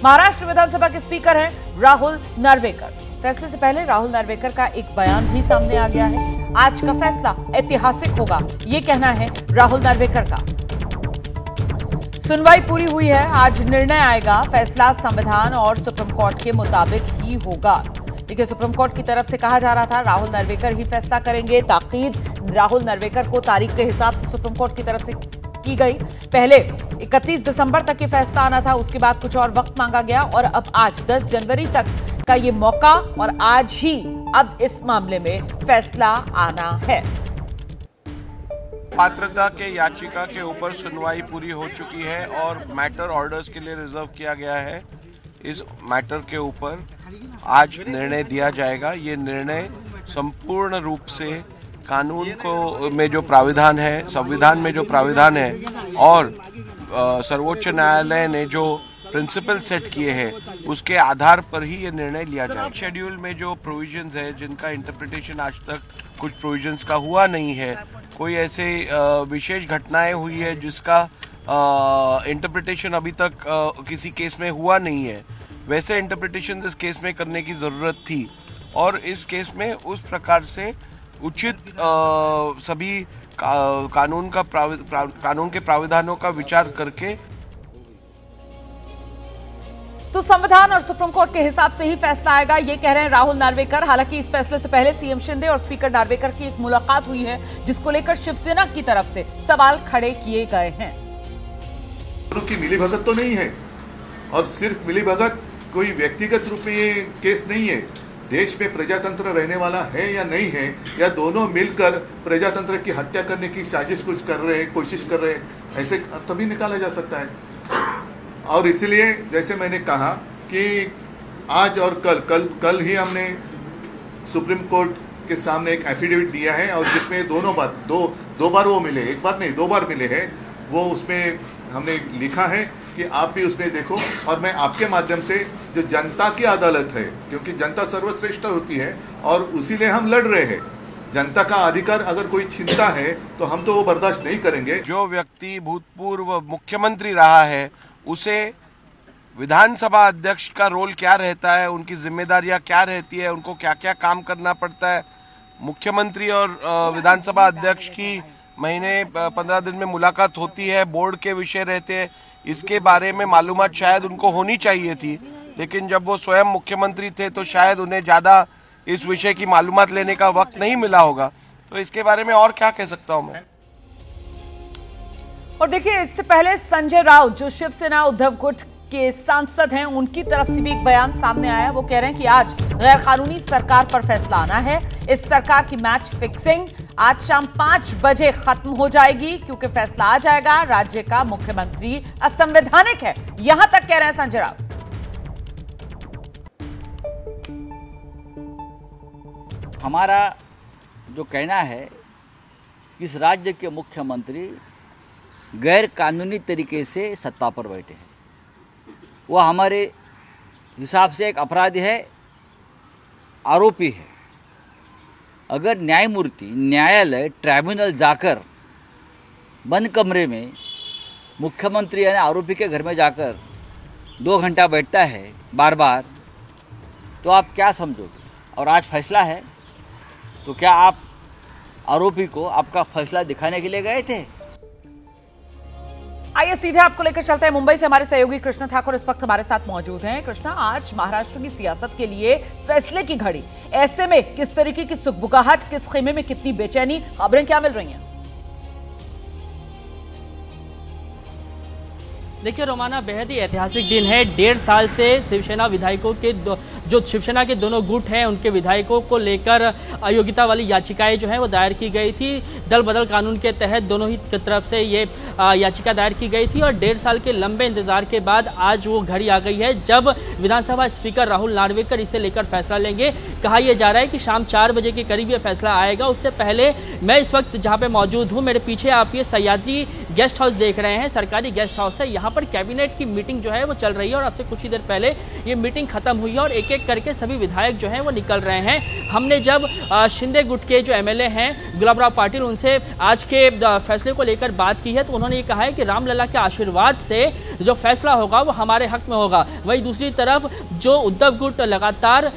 महाराष्ट्र विधानसभा के स्पीकर हैं राहुल नार्वेकर। फैसले से पहले राहुल नार्वेकर का एक बयान भी सामने आ गया है। आज का फैसला ऐतिहासिक होगा, ये कहना है राहुल नार्वेकर का। सुनवाई पूरी हुई है, आज निर्णय आएगा। फैसला संविधान और सुप्रीम कोर्ट के मुताबिक ही होगा। देखिए, सुप्रीम कोर्ट की तरफ से कहा जा रहा था राहुल नार्वेकर ही फैसला करेंगे। ताकीद राहुल नार्वेकर को तारीख के हिसाब से सुप्रीम कोर्ट की तरफ से की गई। पहले 31 दिसंबर तक ये फैसला आना था, उसके बाद कुछ और वक्त मांगा गया और अब आज 10 जनवरी तक का ये मौका और आज ही अब इस मामले में फैसला आना है। पात्रता के याचिका के ऊपर सुनवाई पूरी हो चुकी है और मैटर ऑर्डर्स के लिए रिजर्व किया गया है। इस मैटर के ऊपर आज निर्णय दिया जाएगा। ये निर्णय संपूर्ण रूप से कानून को में जो प्राविधान है, संविधान में जो प्राविधान है और सर्वोच्च न्यायालय ने जो प्रिंसिपल सेट किए हैं उसके आधार पर ही ये निर्णय लिया जाएगा। शेड्यूल में जो प्रोविजंस है जिनका इंटरप्रिटेशन आज तक कुछ प्रोविजंस का हुआ नहीं है, कोई ऐसे विशेष घटनाएं हुई है जिसका इंटरप्रिटेशन अभी तक किसी केस में हुआ नहीं है, वैसे इंटरप्रिटेशन इस केस में करने की ज़रूरत थी और इस केस में उस प्रकार से उचित सभी कानून के प्राविधानों का विचार करके तो संविधान और सुप्रीम कोर्ट के हिसाब से ही फैसला आएगा, ये कह रहे हैं राहुल नार्वेकर। हालांकि इस फैसले से पहले सीएम शिंदे और स्पीकर नार्वेकर की एक मुलाकात हुई है जिसको लेकर शिवसेना की तरफ से सवाल खड़े किए गए हैं। दोनों की मिलीभगत तो नहीं है और सिर्फ मिलीभगत कोई व्यक्तिगत रूप में ये केस नहीं है। देश में प्रजातंत्र रहने वाला है या नहीं है, या दोनों मिलकर प्रजातंत्र की हत्या करने की साजिश कुछ कर रहे हैं, कोशिश कर रहे हैं, ऐसे अर्थ भी निकाला जा सकता है। और इसलिए जैसे मैंने कहा कि आज और कल ही हमने सुप्रीम कोर्ट के सामने एक एफिडेविट दिया है और जिसमें दो बार वो मिले, एक बार नहीं 2 बार मिले हैं। वो उसमें हमने लिखा है कि आप भी उसमें देखो और मैं आपके माध्यम से जो जनता की अदालत है, क्योंकि जनता सर्वश्रेष्ठ होती है और उसी लिए हम लड़ रहे हैं। जनता का अधिकार अगर कोई छीनता है तो हम तो वो बर्दाश्त नहीं करेंगे। जो व्यक्ति भूतपूर्व मुख्यमंत्री रहा है उसे विधानसभा अध्यक्ष का रोल क्या रहता है, उनकी जिम्मेदारियां क्या रहती है, उनको क्या क्या काम करना पड़ता है। मुख्यमंत्री और विधानसभा अध्यक्ष की महीने 15 दिन में मुलाकात होती है, बोर्ड के विषय रहते हैं, इसके बारे में मालूमात शायद उनको होनी चाहिए थी, लेकिन जब वो स्वयं मुख्यमंत्री थे तो शायद उन्हें ज़्यादा इस विषय की मालूमात लेने का वक्त नहीं मिला होगा। तो इसके बारे में और क्या कह सकता हूँ मैं। और देखिए, इससे पहले संजय राउत जो शिवसेना उद्धव गुट के सांसद हैं, उनकी तरफ से भी एक बयान सामने आया। वो कह रहे हैं कि आज गैर कानूनी सरकार पर फैसला आना है। इस सरकार की मैच फिक्सिंग आज शाम 5 बजे खत्म हो जाएगी क्योंकि फैसला आ जाएगा। राज्य का मुख्यमंत्री असंवैधानिक है, यहां तक कह रहे हैं संजय राउत। हमारा जो कहना है, इस राज्य के मुख्यमंत्री गैर कानूनी तरीके से सत्ता पर बैठे हैं। वह हमारे हिसाब से एक अपराधी है, आरोपी है। अगर न्यायमूर्ति, न्यायालय, ट्राइब्यूनल जाकर बंद कमरे में मुख्यमंत्री यानी आरोपी के घर में जाकर 2 घंटा बैठता है बार बार, तो आप क्या समझोगे? और आज फैसला है, तो क्या आप आरोपी को आपका फैसला दिखाने के लिए गए थे? आइए सीधे आपको लेकर चलते हैं मुंबई से। हमारे सहयोगी कृष्णा ठाकुर इस वक्त हमारे साथ मौजूद हैं। कृष्णा, आज महाराष्ट्र की सियासत के लिए फैसले की घड़ी, ऐसे में किस तरीके की सुगबुगाहट, किस खेमे में कितनी बेचैनी, खबरें क्या मिल रही हैं? देखिए रोमाना, बेहद ही ऐतिहासिक दिन है। 1.5 साल से शिवसेना विधायकों के जो शिवसेना के दोनों गुट हैं उनके विधायकों को लेकर अयोग्यता वाली याचिकाएं जो हैं वो दायर की गई थी। दल बदल कानून के तहत दोनों ही की तरफ से ये याचिका दायर की गई थी और 1.5 साल के लंबे इंतजार के बाद आज वो घड़ी आ गई है जब विधानसभा स्पीकर राहुल नार्वेकर इसे लेकर फैसला लेंगे। कहा यह जा रहा है कि शाम 4 बजे के करीब ये फैसला आएगा। उससे पहले मैं इस वक्त जहाँ पे मौजूद हूँ, मेरे पीछे आप ये सह्याद्री गेस्ट हाउस देख रहे हैं, सरकारी गेस्ट हाउस है। यहाँ पर कैबिनेट की मीटिंग जो है वो चल रही है और अब से कुछ ही देर पहले ये मीटिंग खत्म हुई है और एक एक करके सभी विधायक जो हैं वो निकल रहे हैं। हमने जब शिंदे गुट के जो एमएलए हैं गुलाबराव पाटिल, उनसे आज के फैसले को लेकर बात की है तो उन्होंने ये कहा है कि रामलला के आशीर्वाद से जो फैसला होगा वो हमारे हक में होगा। वहीं दूसरी तरफ जो उद्धव गुट लगातार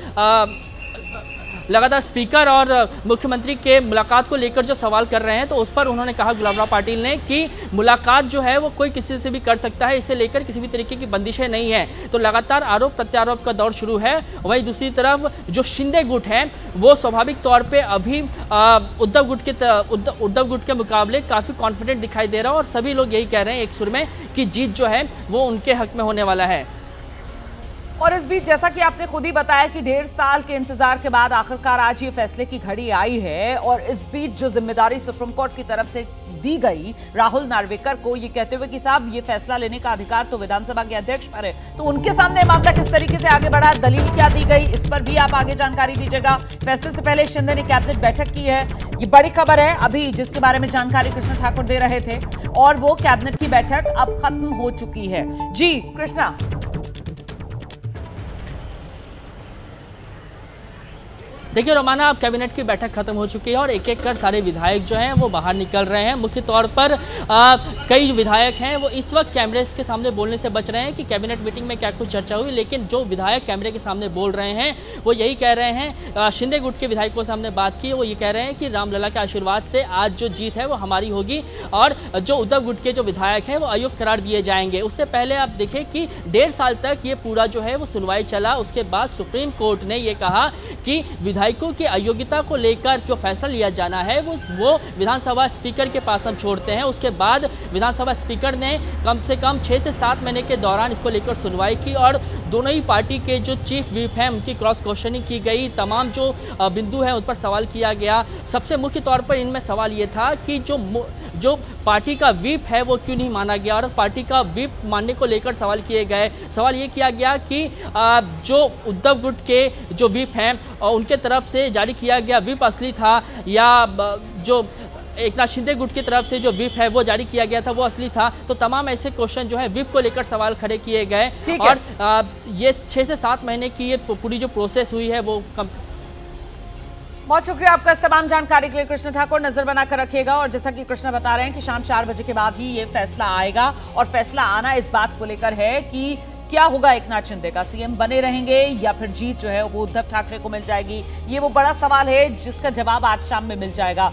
स्पीकर और मुख्यमंत्री के मुलाकात को लेकर जो सवाल कर रहे हैं तो उस पर उन्होंने कहा गुलाबराव पाटिल ने कि मुलाकात जो है वो कोई किसी से भी कर सकता है, इसे लेकर किसी भी तरीके की बंदिशें नहीं है। तो लगातार आरोप प्रत्यारोप का दौर शुरू है। वहीं दूसरी तरफ जो शिंदे गुट है वो स्वाभाविक तौर पे अभी उद्धव गुट के मुकाबले काफ़ी कॉन्फिडेंट दिखाई दे रहा है और सभी लोग यही कह रहे हैं एक सुर में कि जीत जो है वो उनके हक में होने वाला है। और इस बीच जैसा कि आपने खुद ही बताया कि 1.5 साल के इंतजार के बाद आखिरकार आज ये फैसले की घड़ी आई है और इस बीच जो जिम्मेदारी सुप्रीम कोर्ट की तरफ से दी गई राहुल नार्वेकर को, ये कहते हुए कि साहब ये फैसला लेने का अधिकार तो विधानसभा के अध्यक्ष पर है, तो उनके सामने मामला किस तरीके से आगे बढ़ा, दलील क्या दी गई, इस पर भी आप आगे जानकारी दीजिएगा। फैसले से पहले शिंदे ने कैबिनेट बैठक की है, ये बड़ी खबर है अभी जिसके बारे में जानकारी कृष्णा ठाकुर दे रहे थे और वो कैबिनेट की बैठक अब खत्म हो चुकी है। जी कृष्णा। देखिए रोमाना, अब कैबिनेट की बैठक खत्म हो चुकी है और एक एक कर सारे विधायक जो हैं वो बाहर निकल रहे हैं। मुख्य तौर पर कई विधायक हैं वो इस वक्त कैमरे के सामने बोलने से बच रहे हैं कि कैबिनेट मीटिंग में क्या कुछ चर्चा हुई, लेकिन जो विधायक कैमरे के सामने बोल रहे हैं वो यही कह रहे हैं। शिंदे गुट के विधायकों के सामने बात की, वो ये कह रहे हैं कि रामलला के आशीर्वाद से आज जो जीत है वो हमारी होगी और जो उद्धव गुट के जो विधायक हैं वो अयोग्य करार दिए जाएंगे। उससे पहले आप देखें कि 1.5 साल तक ये पूरा जो है वो सुनवाई चला। उसके बाद सुप्रीम कोर्ट ने ये कहा कि विधायकों की अयोग्यता को लेकर जो फैसला लिया जाना है वो विधानसभा स्पीकर के पास हम छोड़ते हैं। उसके बाद विधानसभा स्पीकर ने कम से कम 6 से 7 महीने के दौरान इसको लेकर सुनवाई की और दोनों ही पार्टी के जो चीफ व्हिप हैं उनकी क्रॉस क्वेश्चनिंग की गई। तमाम जो बिंदु हैं उन पर सवाल किया गया। सबसे मुख्य तौर पर इनमें सवाल ये था कि जो पार्टी का व्हिप है वो क्यों नहीं माना गया और पार्टी का व्हिप मानने को लेकर सवाल किए गए। सवाल ये किया गया कि जो उद्धव गुट के जो व्हिप हैं उनके तरफ से जारी किया गया व्हिप असली था या जो एकनाथ शिंदे गुट की तरफ से जो व्हिप है वो जारी किया गया था वो असली था। तो तमाम ऐसे क्वेश्चन जो है व्हिप को लेकर सवाल खड़े किए गए और ये 6 से 7 महीने की ये पूरी जो प्रोसेस हुई है वो बहुत शुक्रिया आपका इस तमाम जानकारी के लिए कृष्णा ठाकुर। नजर बनाकर रखिएगा और जैसा कि कृष्णा बता रहे हैं कि शाम 4 बजे के बाद ही ये फैसला आएगा और फैसला आना इस बात को लेकर है कि क्या होगा, एकनाथ शिंदे का सीएम बने रहेंगे या फिर जीत जो है वो उद्धव ठाकरे को मिल जाएगी। ये वो बड़ा सवाल है जिसका जवाब आज शाम में मिल जाएगा।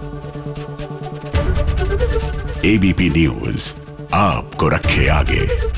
एबीपी न्यूज आपको रखे आगे।